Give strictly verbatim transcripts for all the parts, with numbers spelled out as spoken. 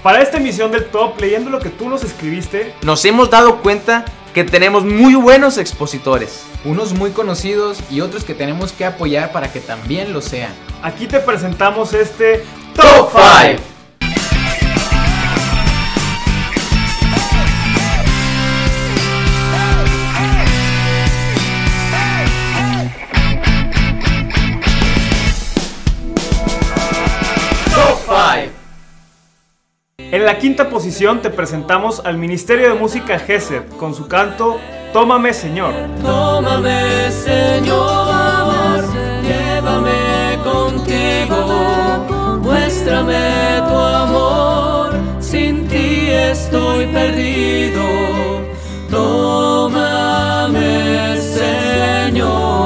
Para esta emisión del Top, leyendo lo que tú nos escribiste, nos hemos dado cuenta que tenemos muy buenos expositores. Unos muy conocidos y otros que tenemos que apoyar para que también lo sean. Aquí te presentamos este Top cinco. En la quinta posición te presentamos al Ministerio de Música Gesed con su canto Tómame Señor. Tómame Señor, llévame contigo, muéstrame tu amor, sin ti estoy perdido. Tómame Señor.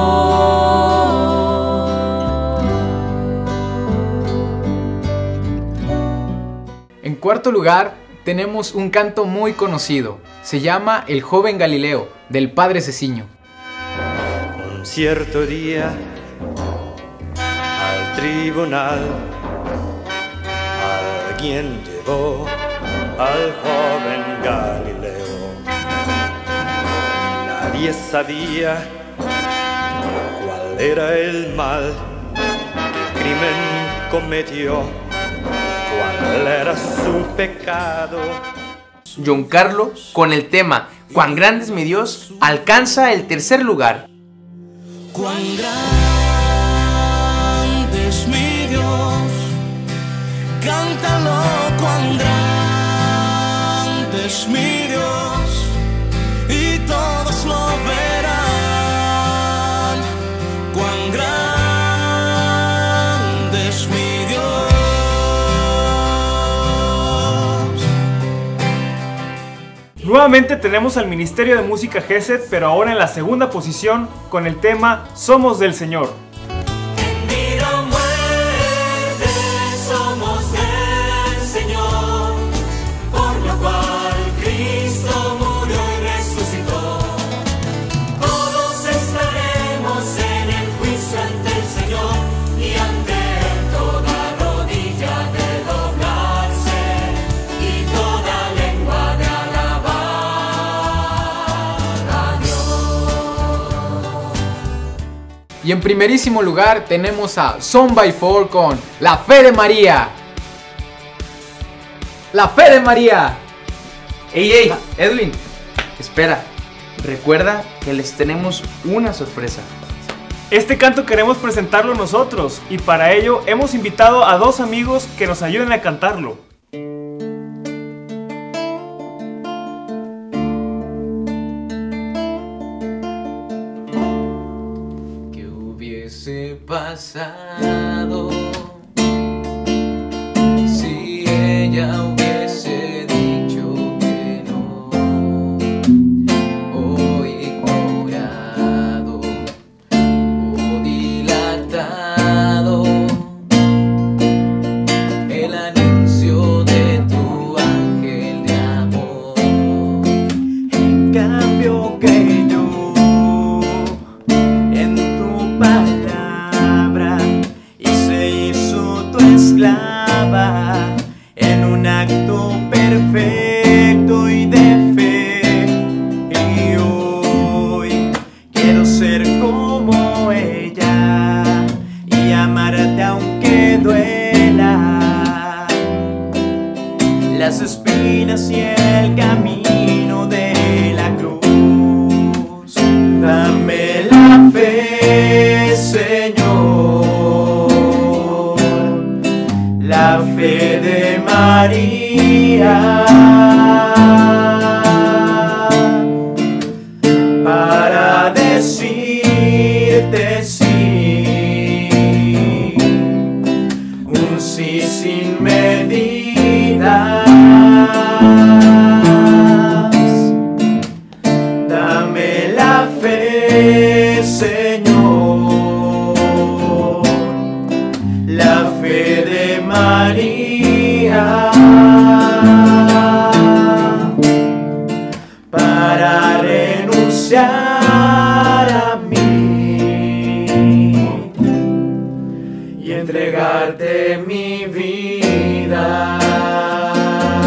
En cuarto lugar, tenemos un canto muy conocido. Se llama El joven Galileo, del Padre Ceciño. Un cierto día, al tribunal, alguien llevó al joven Galileo. Nadie sabía cuál era el mal que crimen cometió. ¿Cuál era su pecado? Giancarlo, con el tema Cuán grande es mi Dios, alcanza el tercer lugar. Cuán grande es mi Dios, cántalo, cuán grande es mi Dios, y todos lo verán. Cuán grande es mi Dios. Nuevamente tenemos al Ministerio de Música Gesed, pero ahora en la segunda posición con el tema Somos del Señor. En vida o muerte somos del Señor, por lo cual Cristo murió y resucitó. Todos estaremos en el juicio ante el Señor, y ante Él toda rodilla de doblarse y toda lengua de Y en primerísimo lugar tenemos a Son by Four con La Fe de María. La Fe de María. Ey, ey, Edwin, espera, recuerda que les tenemos una sorpresa. Este canto queremos presentarlo nosotros, y para ello hemos invitado a dos amigos que nos ayuden a cantarlo. Pasado si ella hubiese dicho que no, o ignorado o dilatado el anuncio de tu ángel de amor. En cambio que yo en tu palabra esclava en un acto perfecto y de fe, y hoy quiero ser como ella y amarte aunque duela las espinas y el camino de la cruz. Dame la fe, Señor, la fe de María, para decirte sí, un sí sin medidas. Dame la fe, Señor, la fe de María, para renunciar a mí y entregarte mi vida.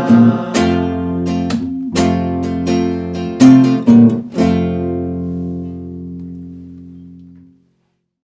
Bye.